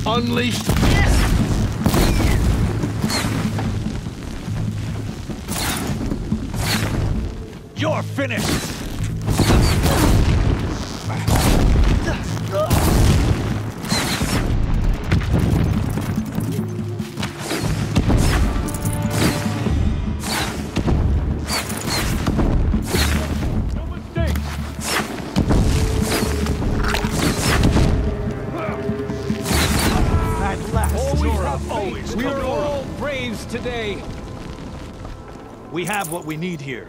Unleash. You're finished! We're all braves today. We have what we need here.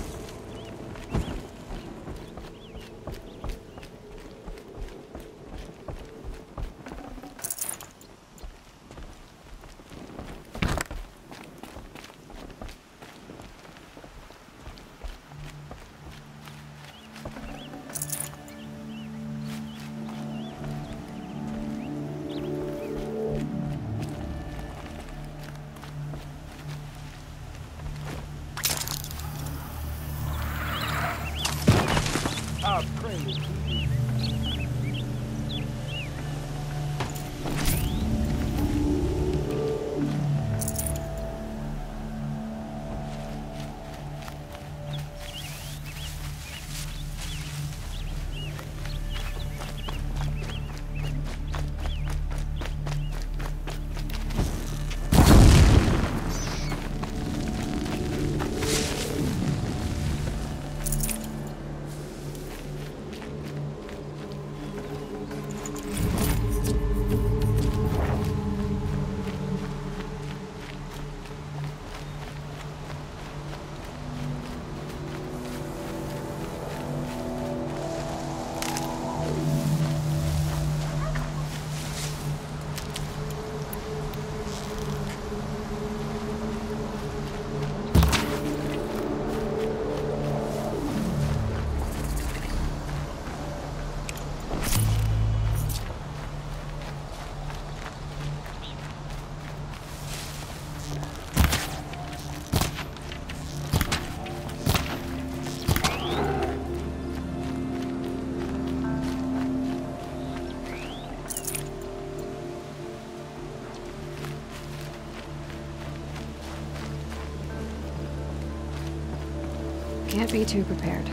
Can't be too prepared.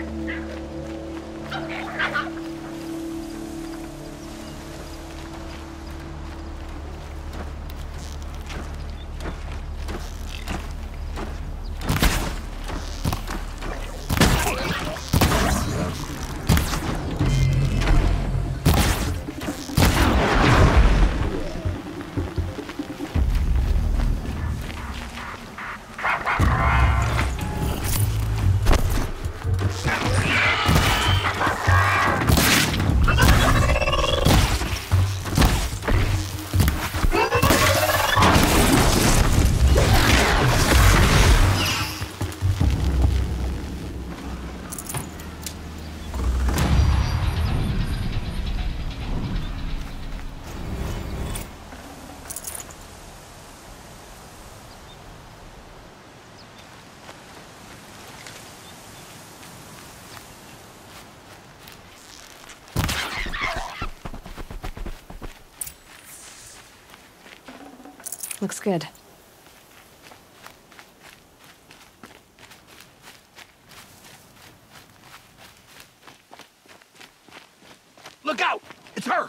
Looks good. Look out! It's her!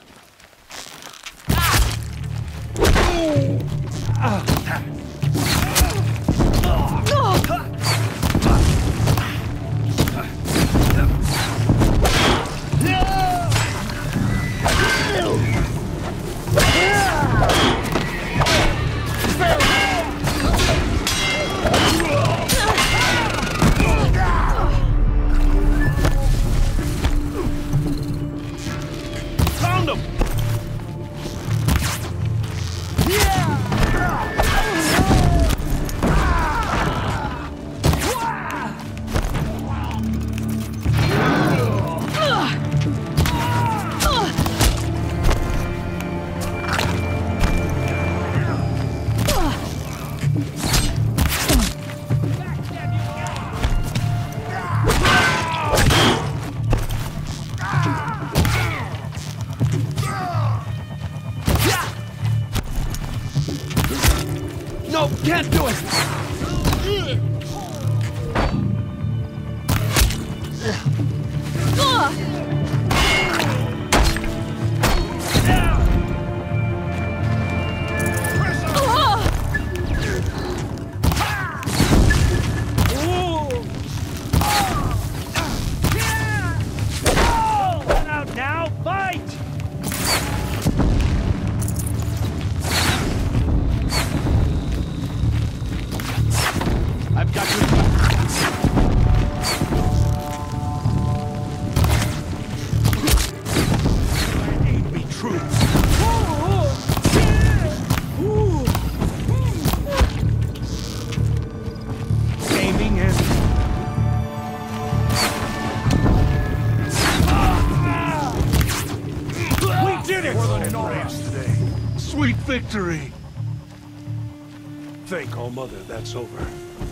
Found him! No, can't do it! Out now, fight! I've got you. Aid me true. Aiming and... We did it! More than enough today. Sweet victory. Thank All Mother, that's over.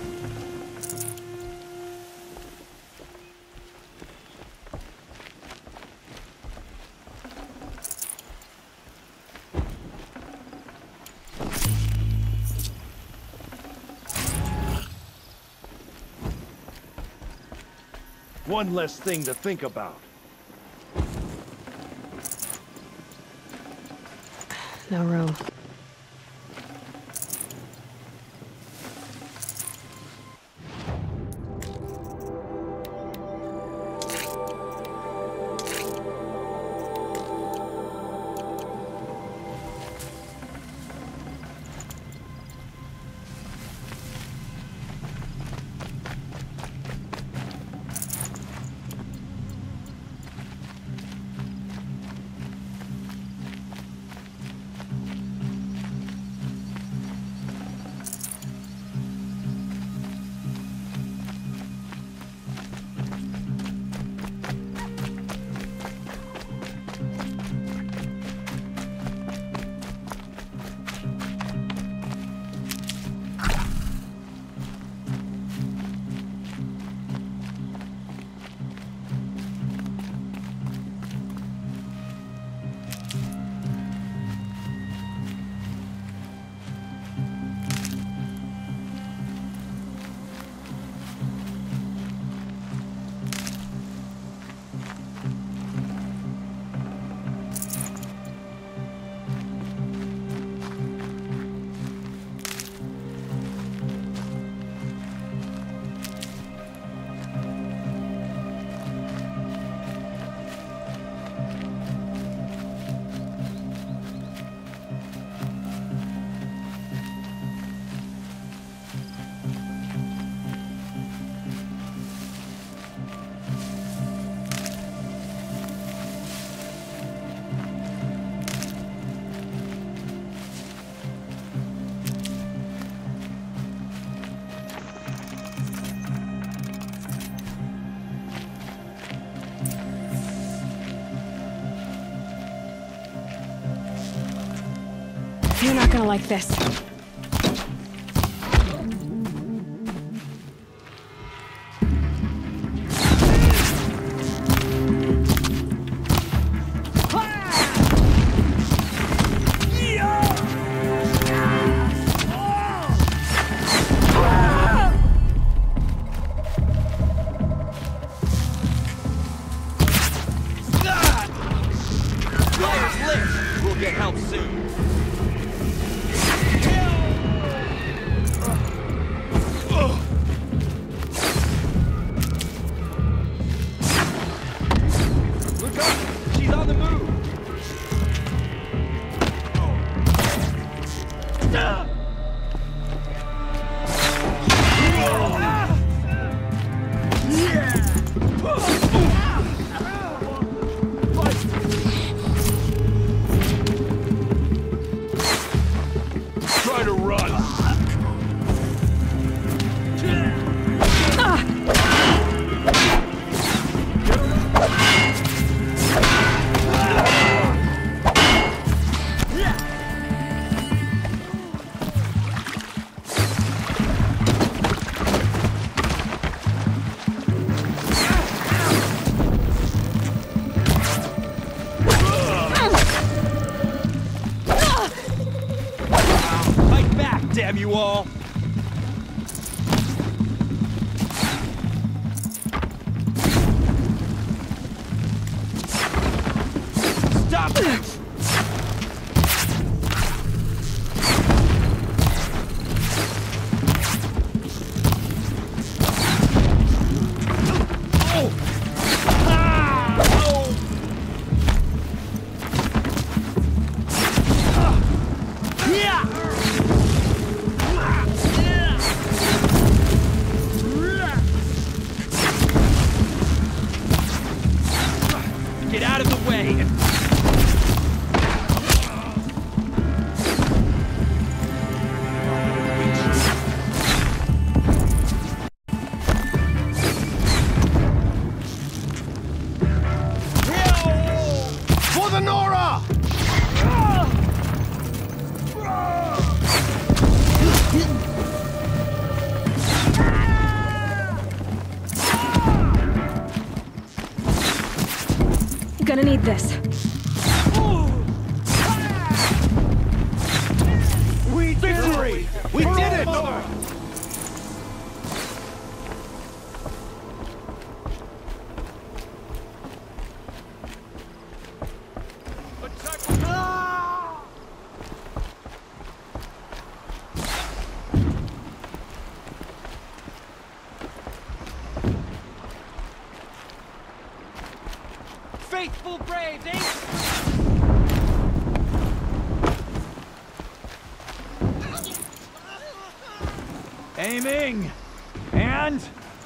One less thing to think about. No room. You're not gonna like this. We'll get help soon. Look up! She's on the move! Have you all? Stop it! Get out of the way! For the Nora! Gonna need this. We victory! We did it! Faithful braves, eh? Aiming! And...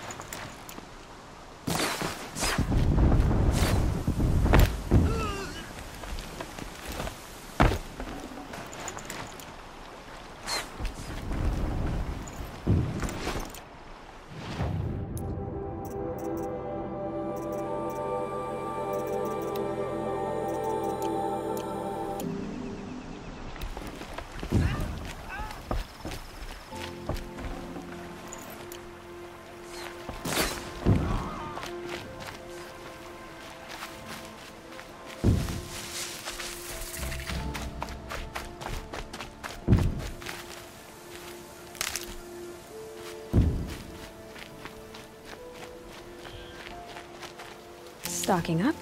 Stocking up.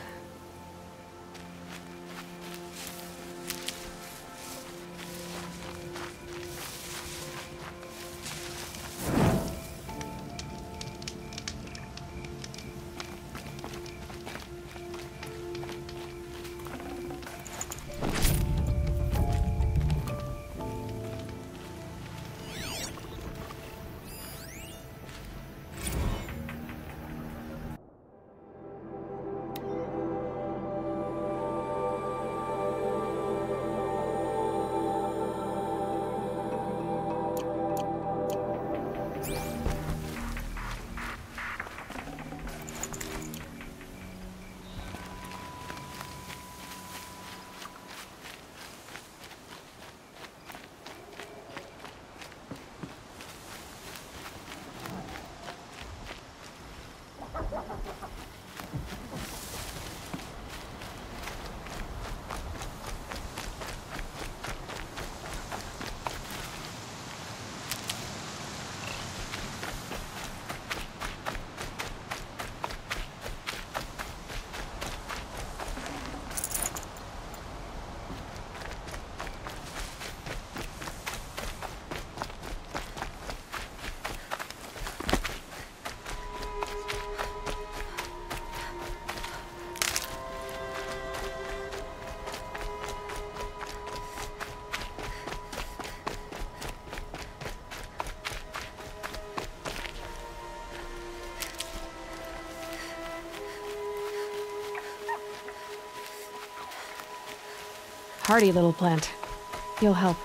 Hardy little plant. You'll help.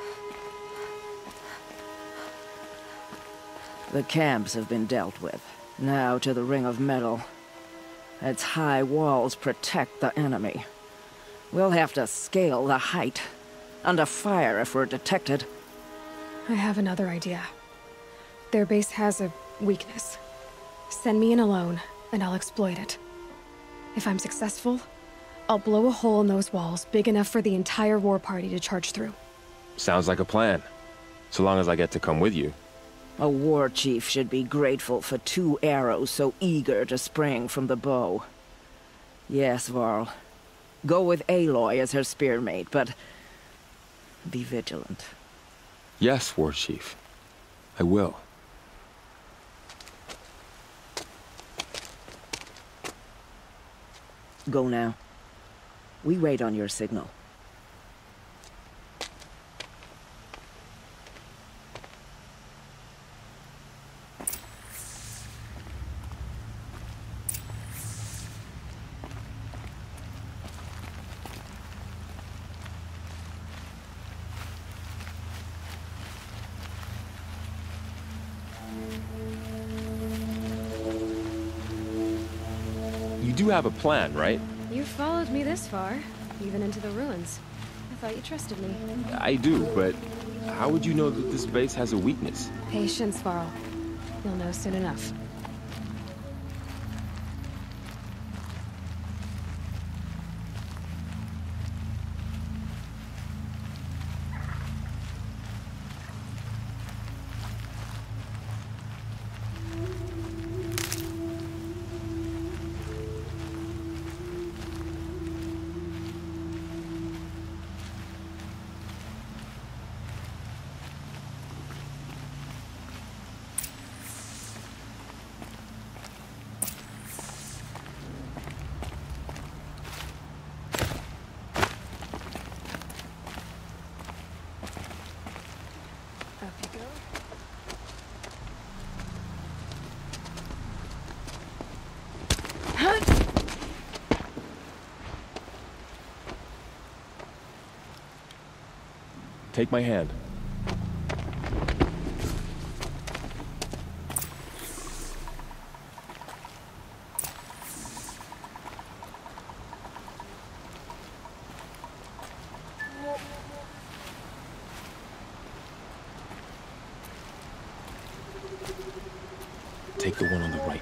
The camps have been dealt with. Now to the Ring of Metal. Its high walls protect the enemy. We'll have to scale the height. Under fire if we're detected. I have another idea. Their base has a weakness. Send me in alone, and I'll exploit it. If I'm successful, I'll blow a hole in those walls big enough for the entire war party to charge through. Sounds like a plan. So long as I get to come with you. A war chief should be grateful for 2 arrows so eager to spring from the bow. Yes, Varl. Go with Aloy as her spearmate, but be vigilant. Yes, War Chief. I will. Go now. We wait on your signal. You do have a plan, right? You followed me this far, even into the ruins. I thought you trusted me. I do, but how would you know that this base has a weakness? Patience, Varl. You'll know soon enough. Up you go. Take my hand. Take the one on the right.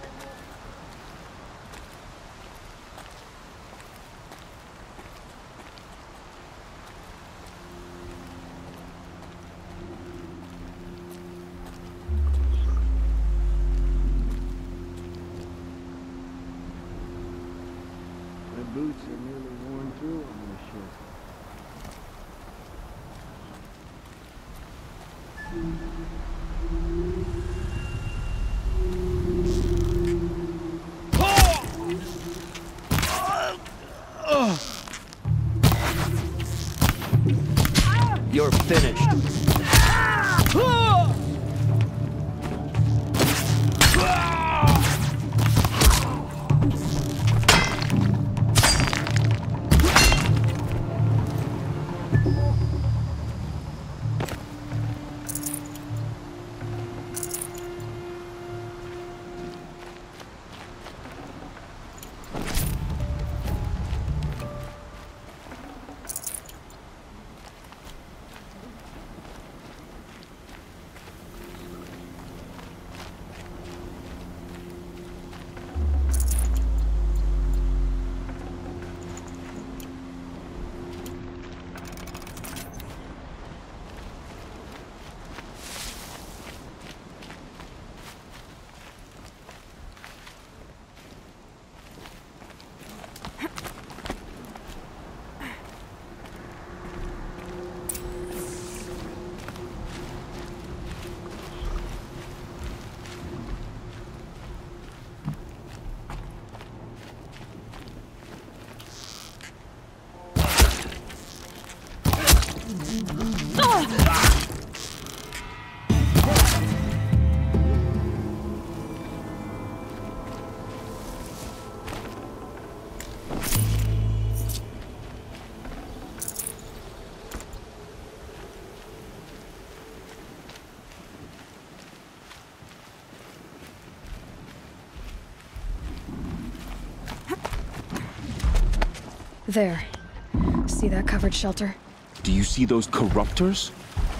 My boots are nearly worn through on this ship. You're finished. There. See that covered shelter? Do you see those corruptors?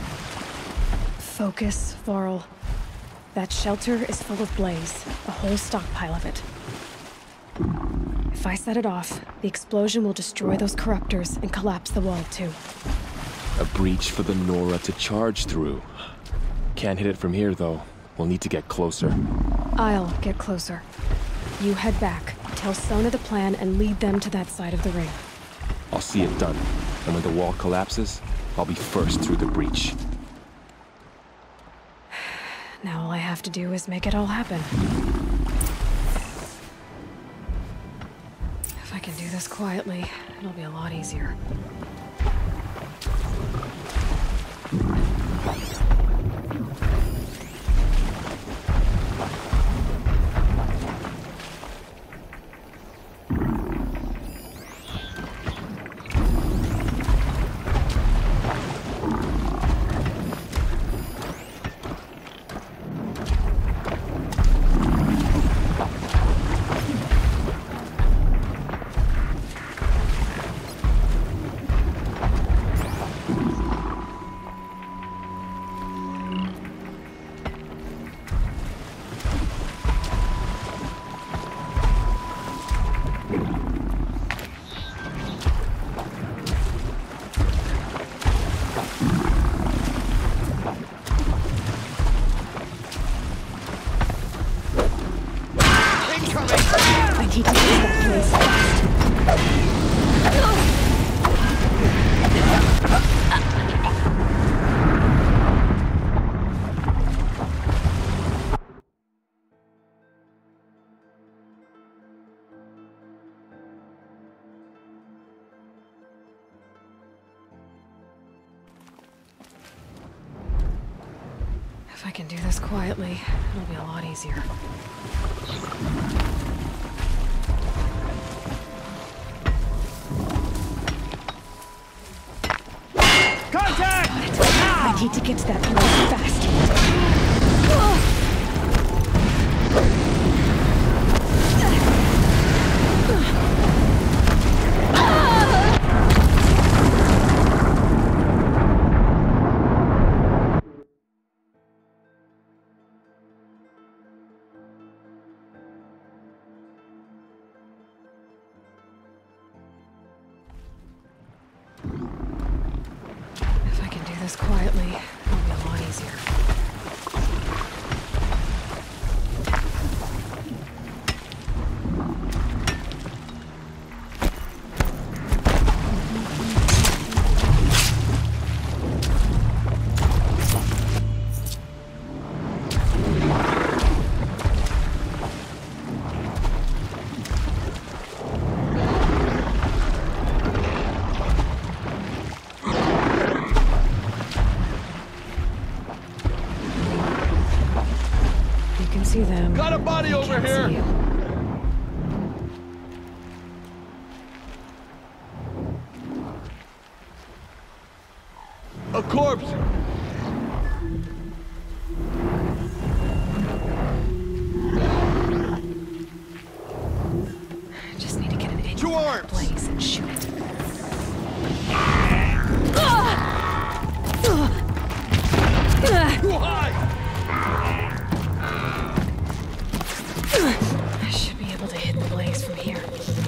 Focus, Varl. That shelter is full of blaze, a whole stockpile of it. If I set it off, the explosion will destroy those corruptors and collapse the wall too. A breach for the Nora to charge through. Can't hit it from here, though. We'll need to get closer. I'll get closer. You head back, tell Sona the plan, and lead them to that side of the ring. I'll see it done. And when the wall collapses, I'll be first through the breach. Now all I have to do is make it all happen. If I can do this quietly, it'll be a lot easier. I need to get that place fast. If I can do this quietly, it'll be a lot easier. Contact! I need to get to that place fast. If I can do this quietly, it'll be a lot easier. You can see them. Got a body They over can't here. see you. A corpse! I just need to get an angle Two on that arms. blaze and shoot it. Too high! I should be able to hit the blaze from here.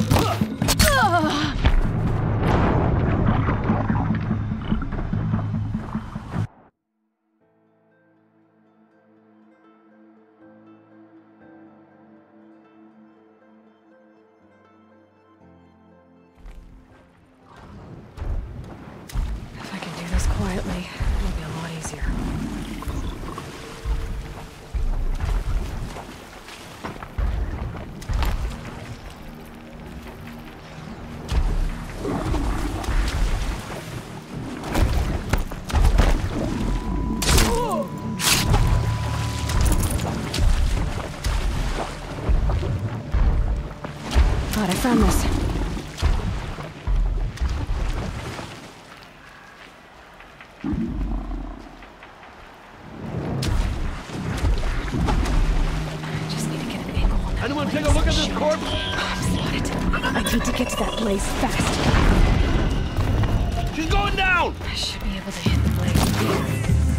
If I can do this quietly, it'll be a lot easier. God, I found this. I just need to get an angle on that Anyone take a look at this corpse? Spotted. I need to get to that blaze fast. She's going down! I should be able to hit the blaze from here.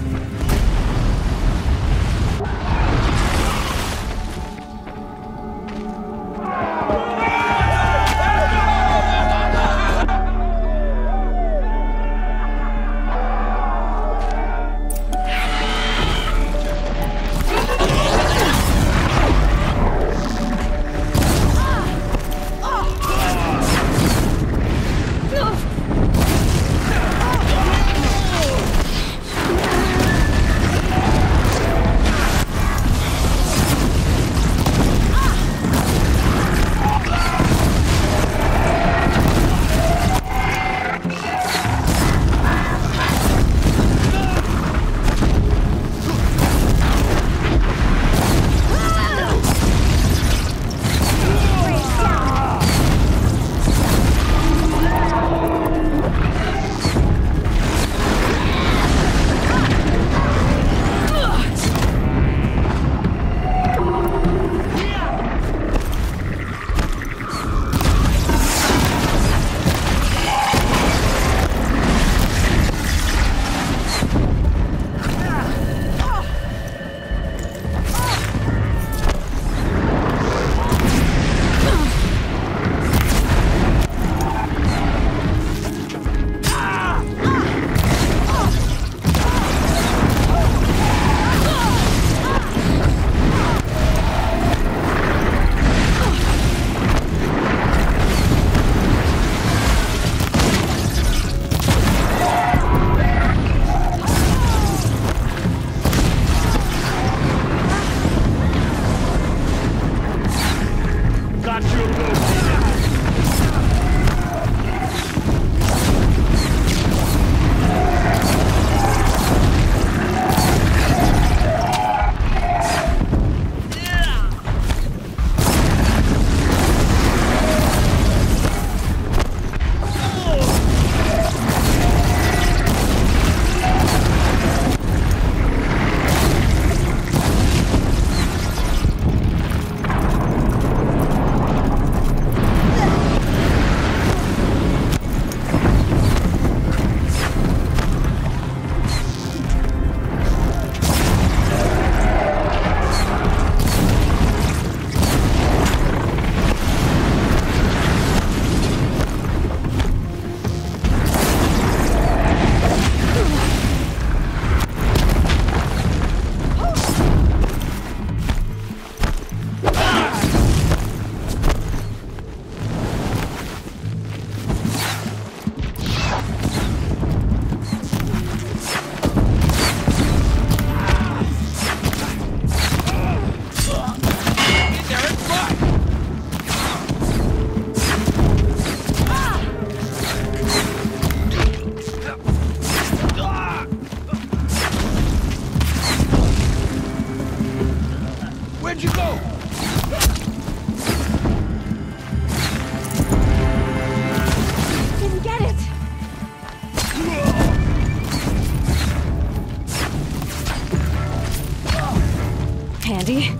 Handy.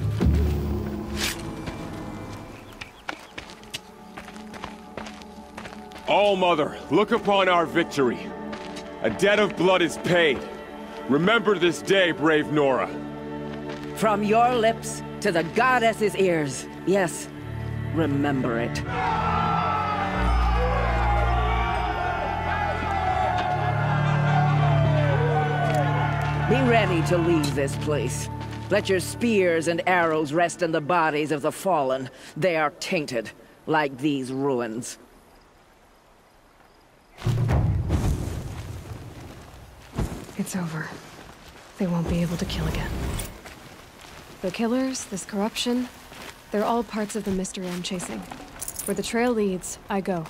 All-Mother, look upon our victory. A debt of blood is paid. Remember this day, brave Nora. From your lips to the goddess's ears. Yes, remember it. Be ready to leave this place. Let your spears and arrows rest in the bodies of the fallen. They are tainted, like these ruins. It's over. They won't be able to kill again. The killers, this corruption, they're all parts of the mystery I'm chasing. Where the trail leads, I go.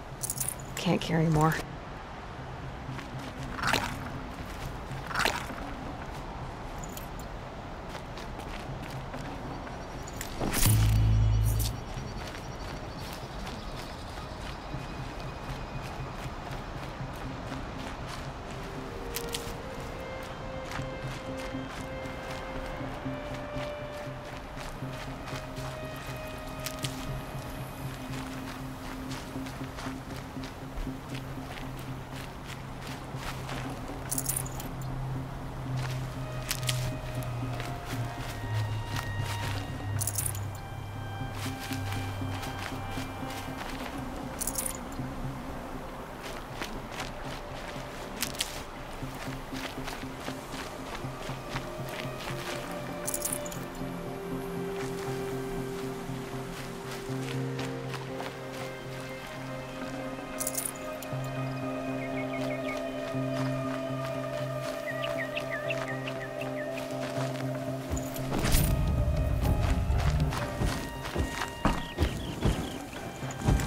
Can't carry more.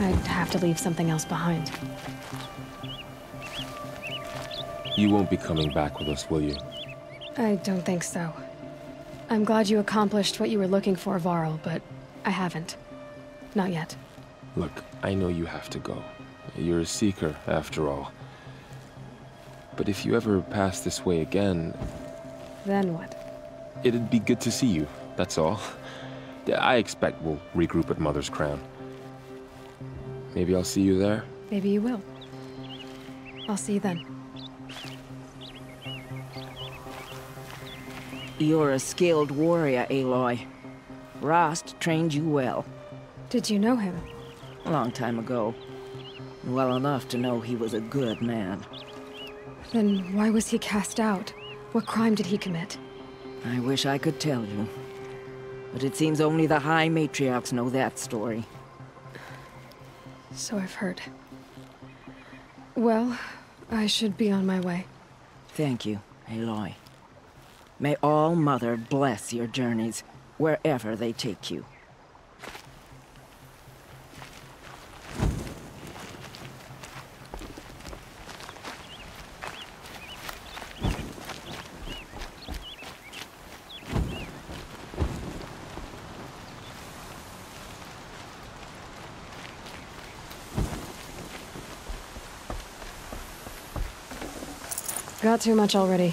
I'd have to leave something else behind. You won't be coming back with us, will you? I don't think so. I'm glad you accomplished what you were looking for, Varl, but I haven't. Not yet. Look, I know you have to go. You're a seeker, after all. But if you ever pass this way again... Then what? It'd be good to see you, that's all. I expect we'll regroup at Mother's Crown. Maybe I'll see you there? Maybe you will. I'll see you then. You're a skilled warrior, Aloy. Rost trained you well. Did you know him? A long time ago. Well enough to know he was a good man. Then why was he cast out? What crime did he commit? I wish I could tell you. But it seems only the High Matriarchs know that story. So I've heard. Well, I should be on my way. Thank you, Aloy. May All Mother bless your journeys, wherever they take you. Got too much already.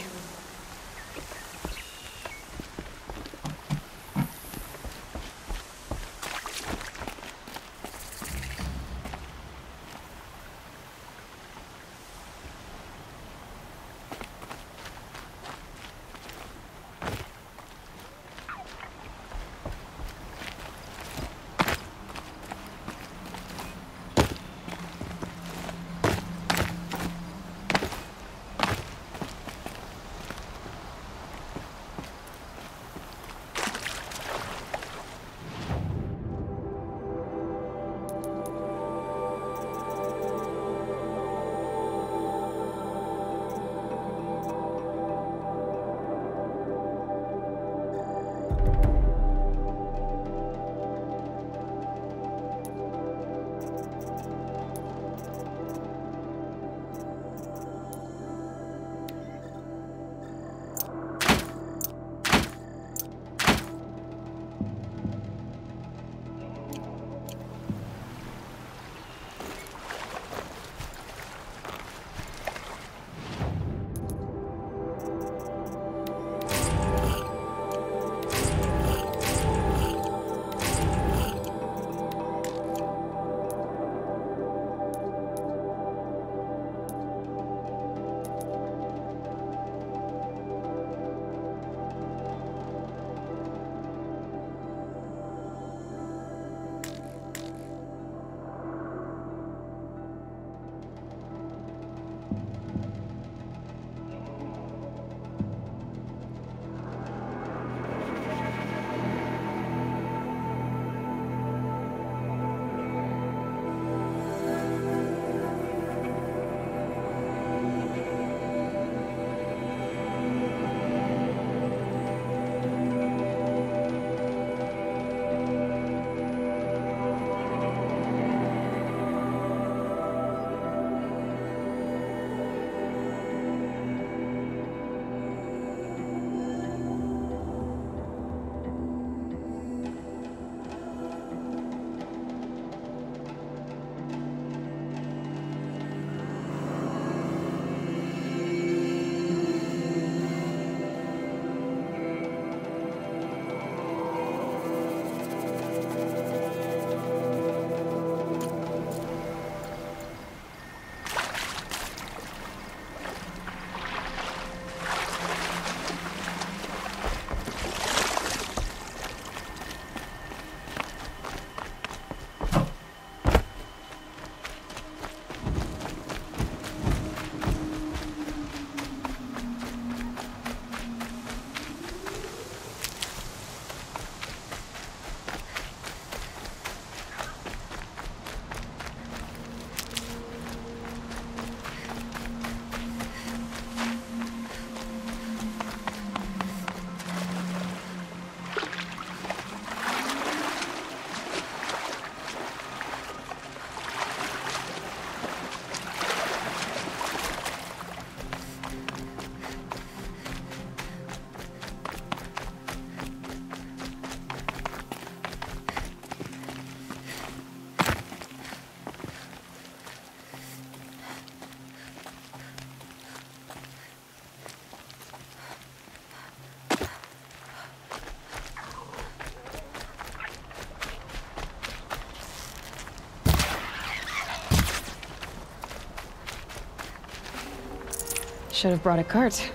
Should have brought a cart.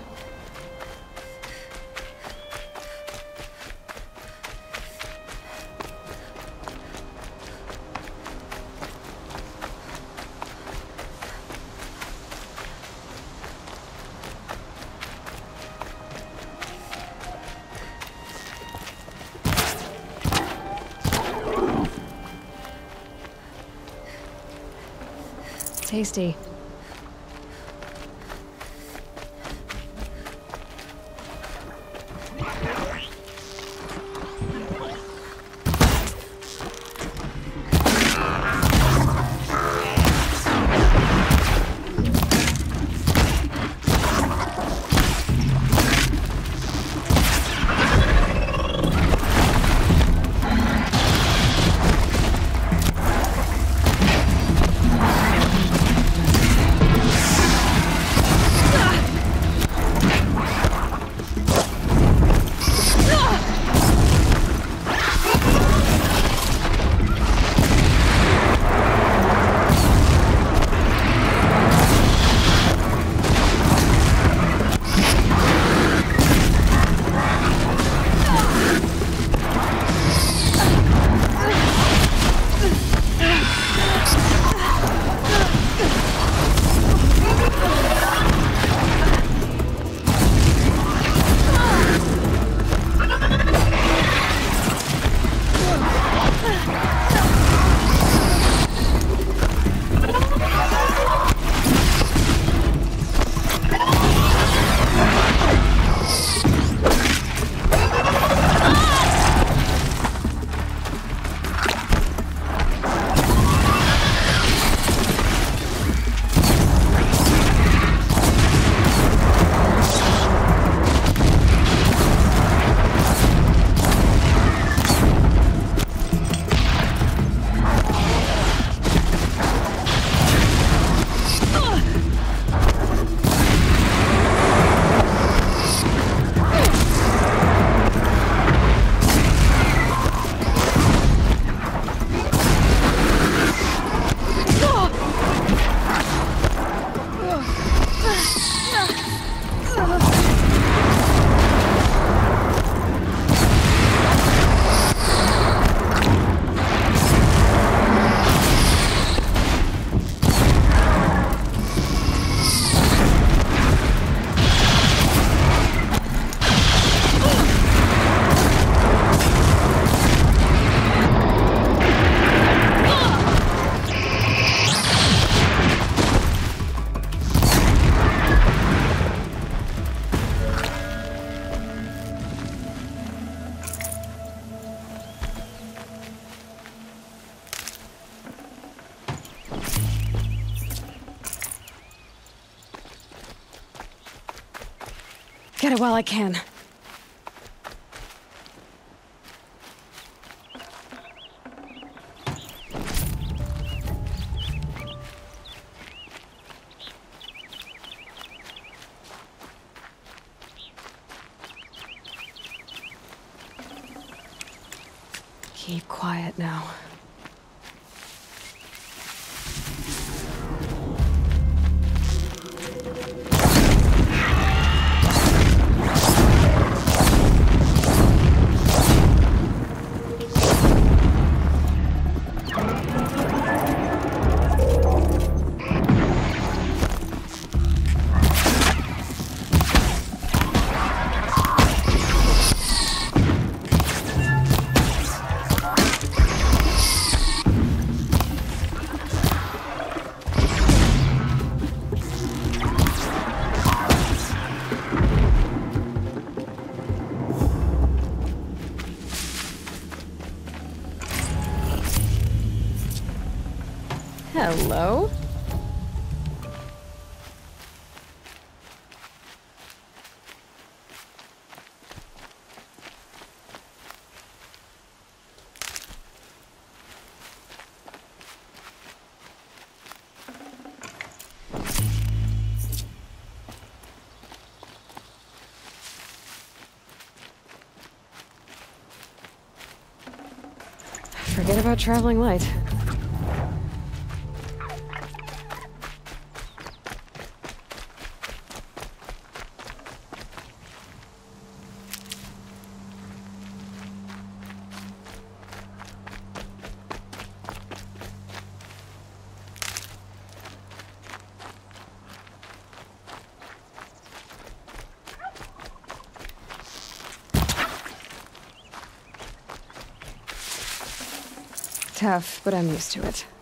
Tasty. Get it while I can. Keep quiet now. Hello? Forget about traveling light. tough, but I'm used to it.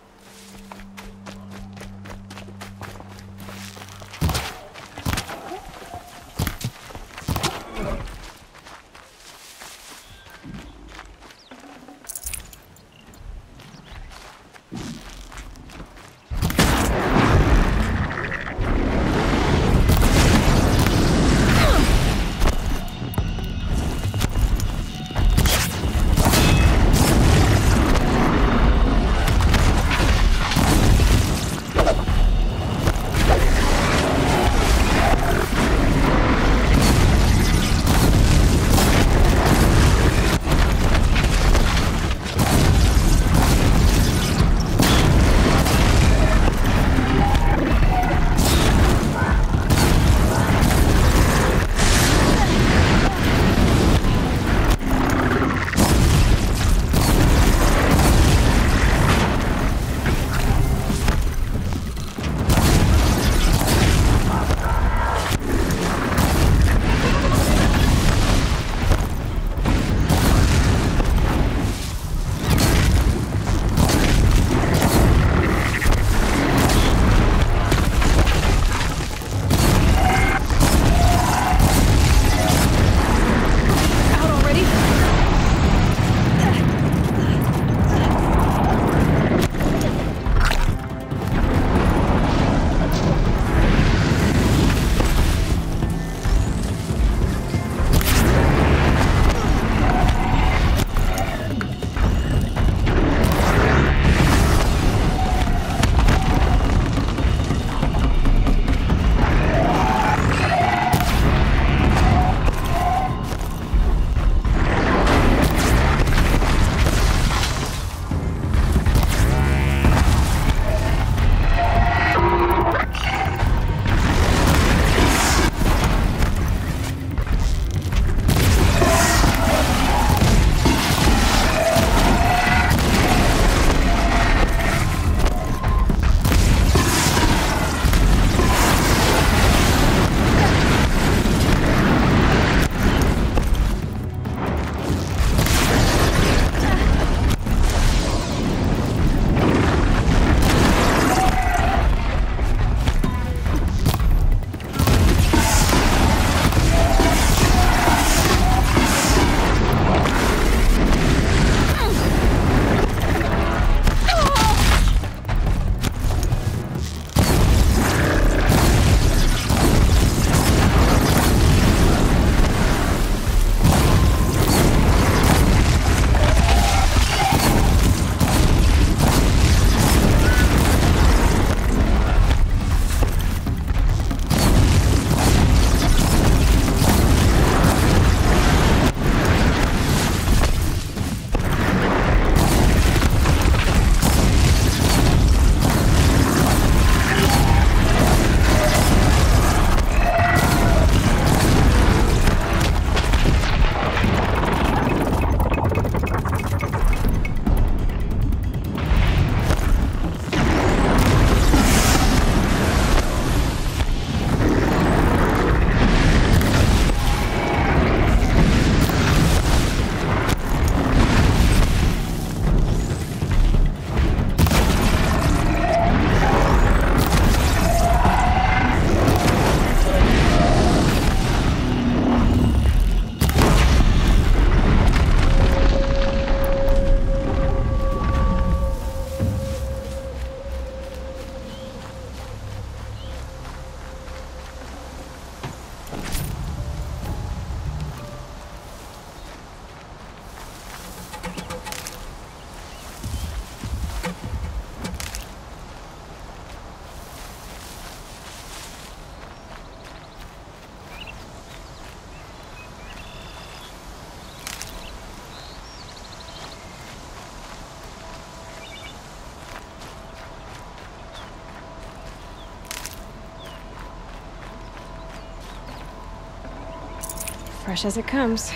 Fresh as it comes.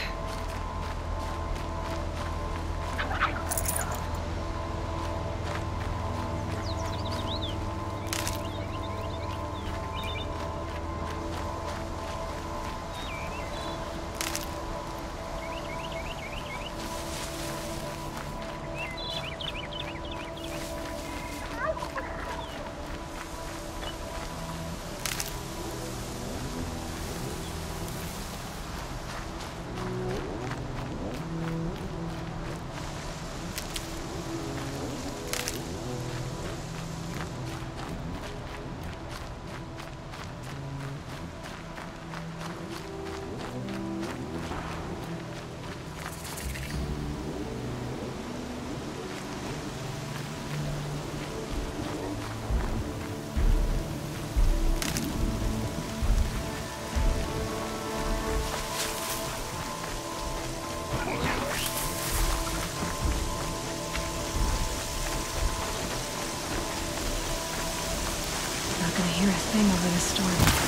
over the storm.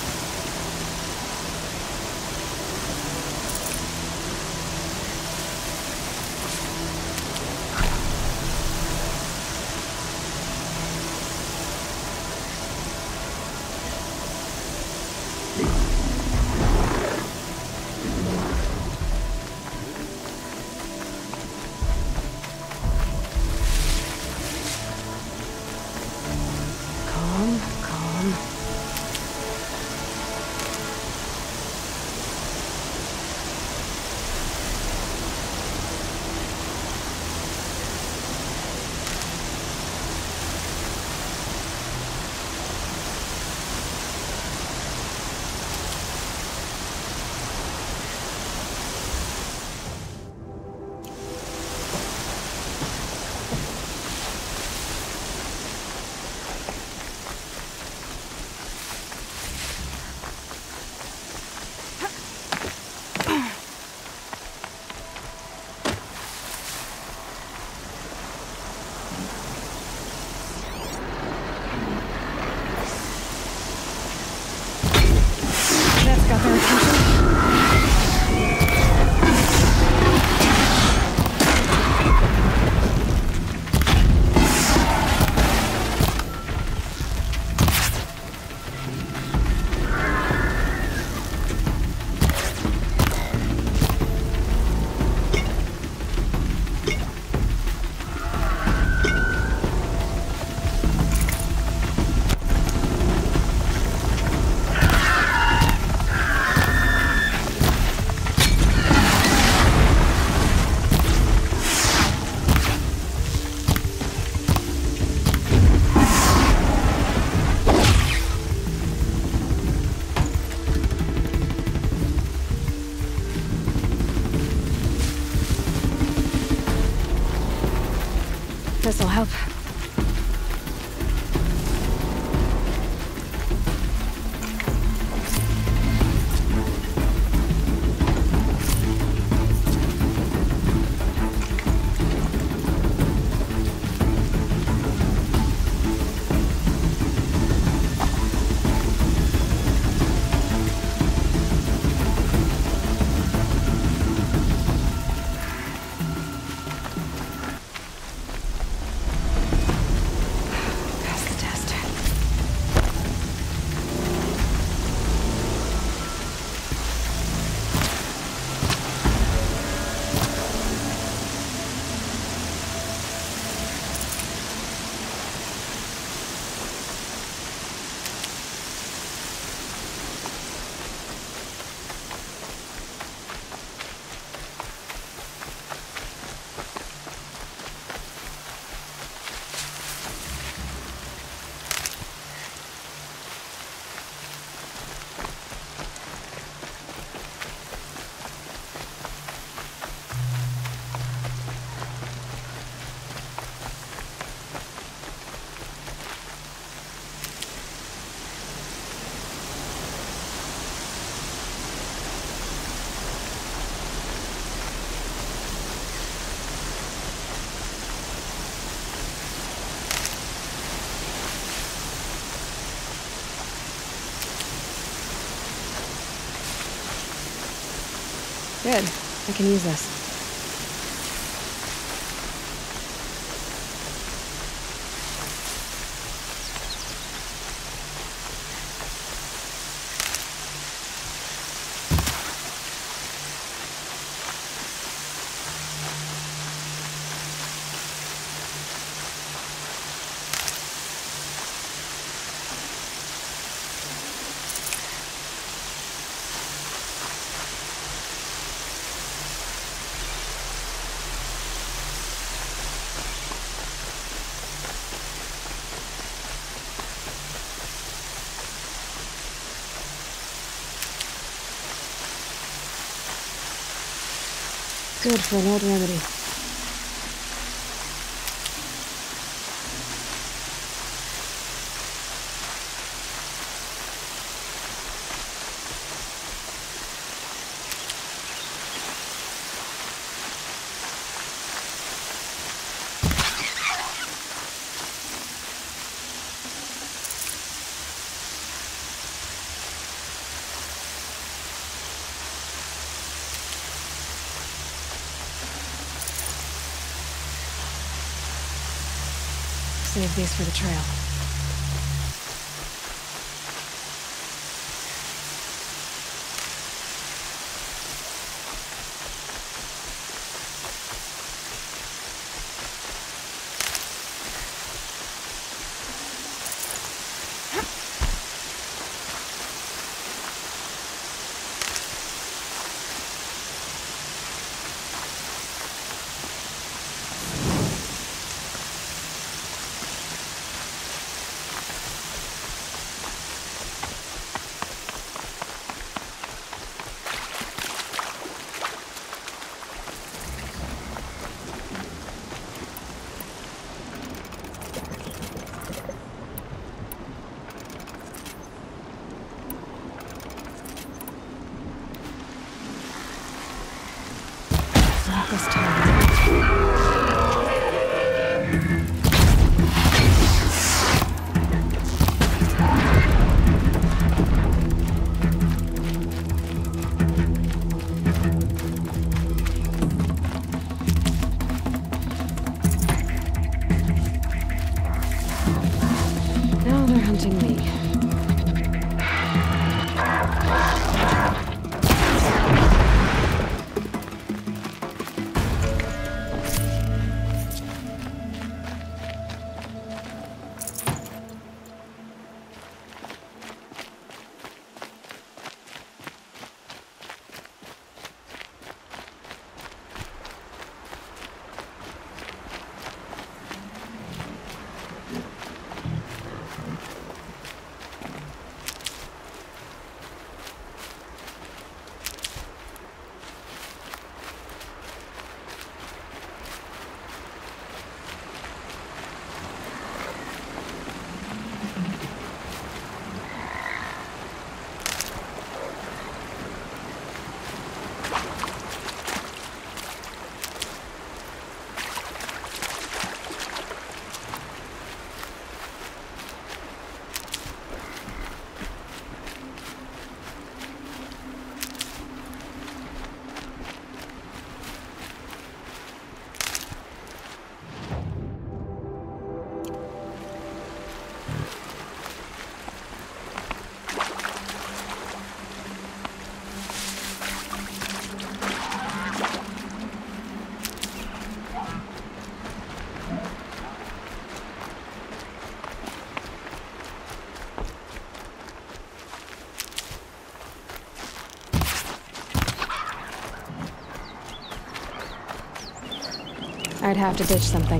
Got their attention. This'll help. Good. I can use this. Good for an old remedy. Save these for the trail. Not this time. Now they're hunting me. I'd have to ditch something.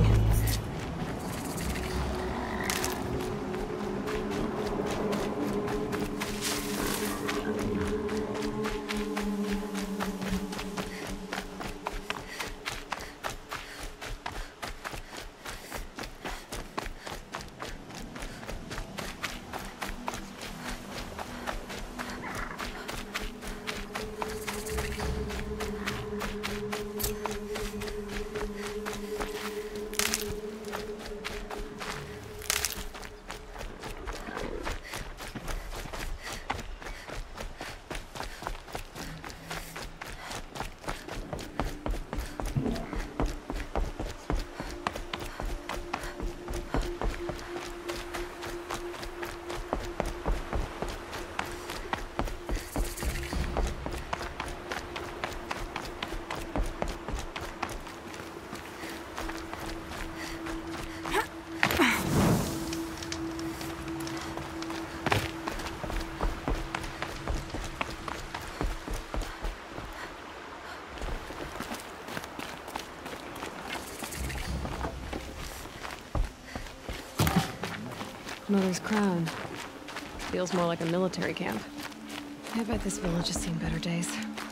Mother's Crown. Feels more like a military camp. I bet this village has seen better days.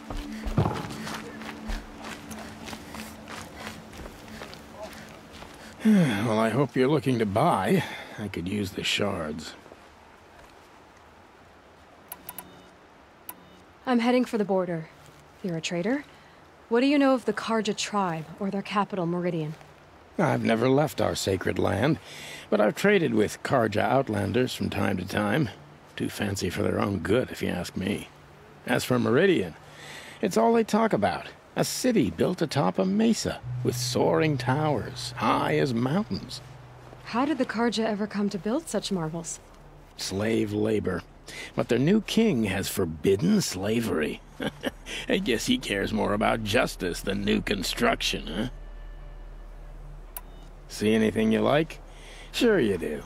Well, I hope you're looking to buy. I could use the shards. I'm heading for the border. You're a trader? What do you know of the Carja tribe, or their capital, Meridian? I've never left our sacred land, but I've traded with Carja outlanders from time to time. Too fancy for their own good, if you ask me. As for Meridian, it's all they talk about. A city built atop a mesa, with soaring towers, high as mountains. How did the Karja ever come to build such marvels? Slave labor. But their new king has forbidden slavery. I guess he cares more about justice than new construction, huh? See anything you like? Sure you do.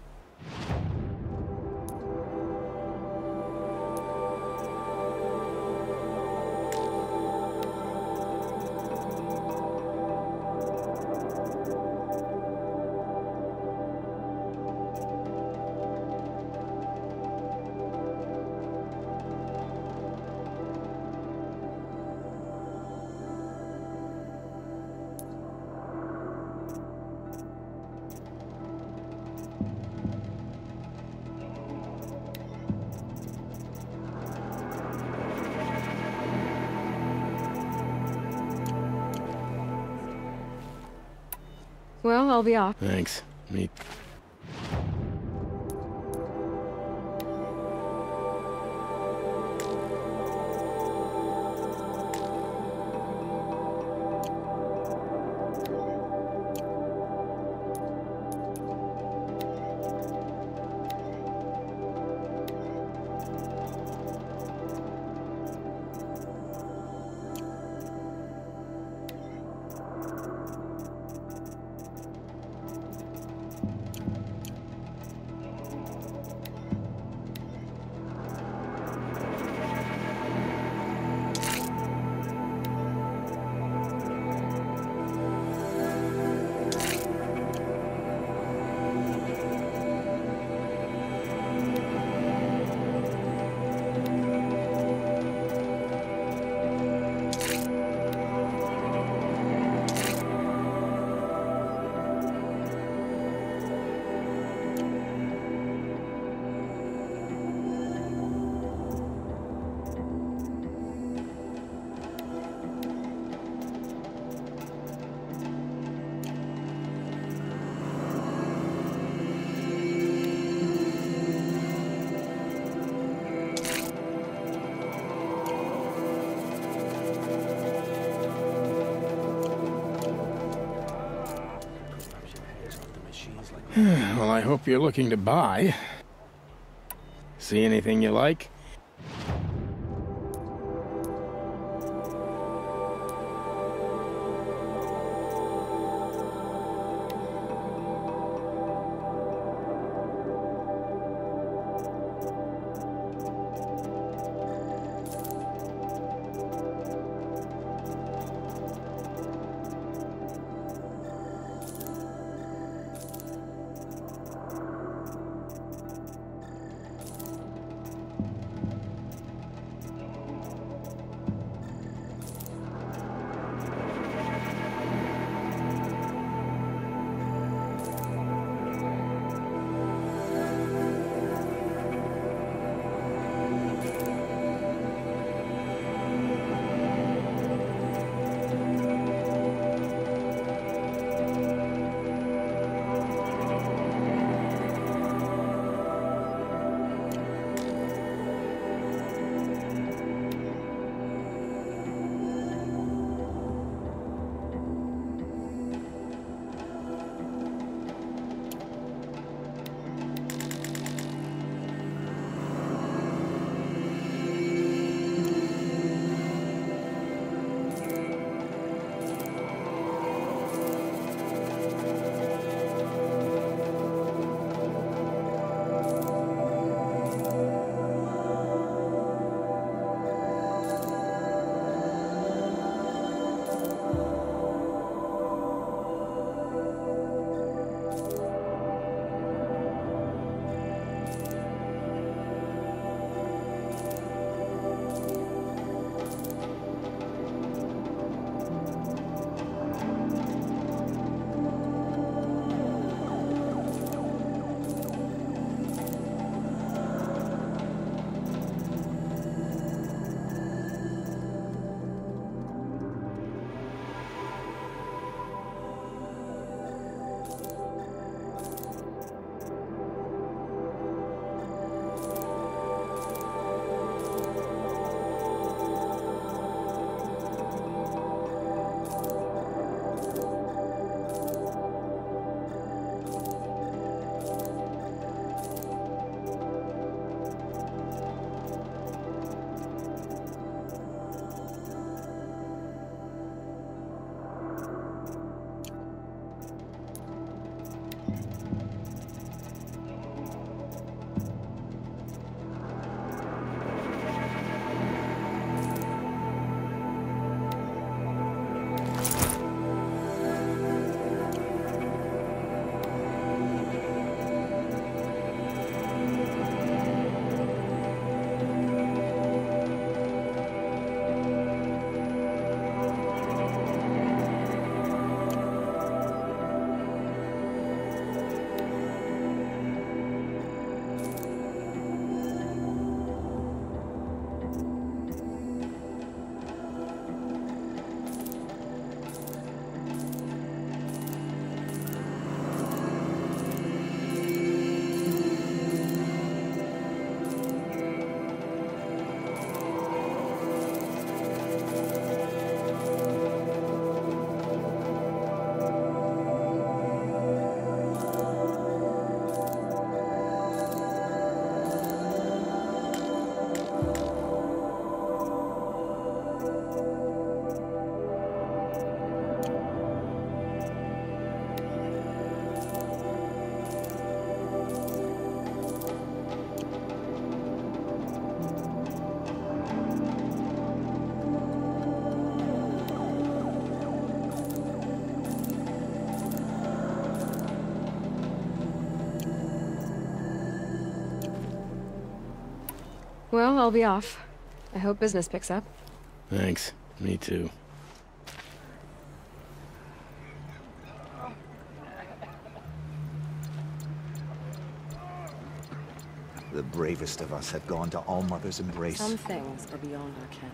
Well, I'll be off. Thanks. Me. Well, I hope you're looking to buy. See anything you like? Well, I'll be off. I hope business picks up. Thanks. Me too. The bravest of us have gone to All-Mother's embrace. Some things are beyond our ken.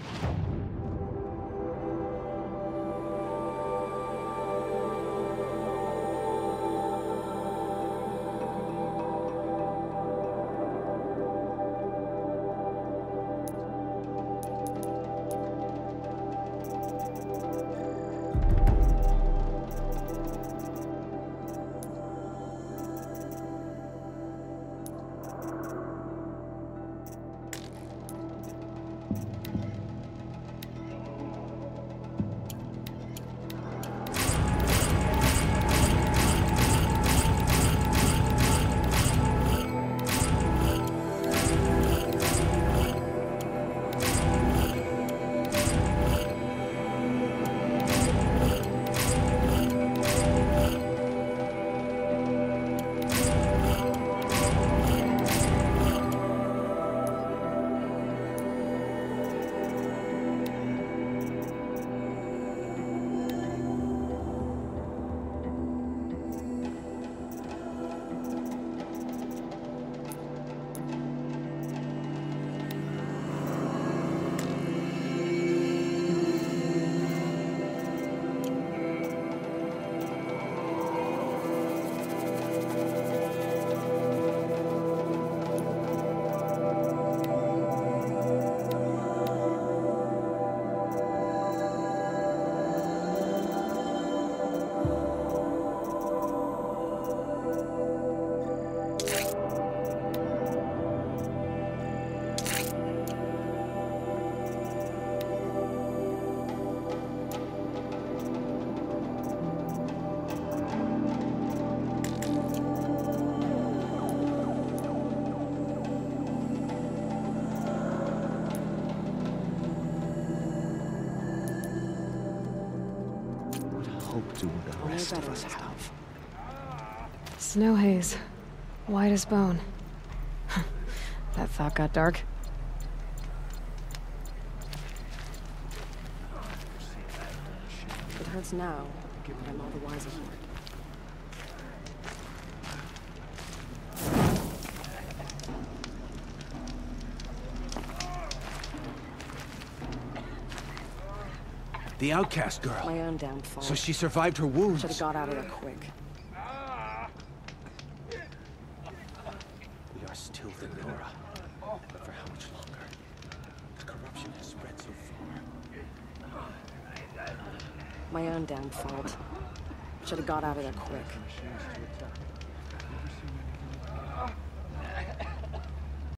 Hope do the rest of us have. Snow haze. White as bone. That thought got dark. It hurts now, but I'm all the wiser for it. The outcast girl. My own downfall. So she survived her wounds. Should have got out of there quick. We are still the Nora. But for how much longer? The corruption has spread so far. My own downfall. Should have got out of there quick.